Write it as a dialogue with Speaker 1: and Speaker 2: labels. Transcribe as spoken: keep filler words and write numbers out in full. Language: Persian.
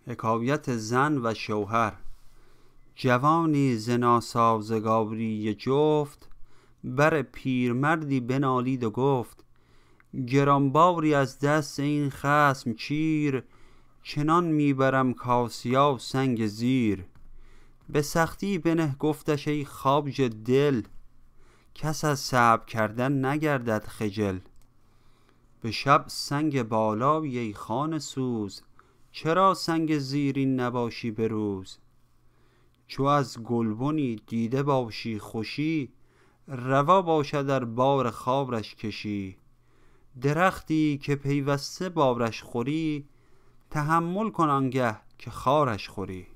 Speaker 1: حکایت زن و شوهر. جوانی ز ناسازگاری جفت، بر پیرمردی بنالید و گفت: گرانباری از دست این خصم چیر، چنان میبرم کآسیا سنگ زیر. به سختی بنه گفتش ای خواجه دل، کس از صبر کردن نگردد خجل. به شب سنگ بالایی ای خانه سوز، چرا سنگ زیرین نباشی به روز. چو از گلبنی دیده باشی خوشی، روا باشد ار بار خارش کشی. درختی که پیوسته بارش خوری، تحمل کن آنگه که خارش خوری.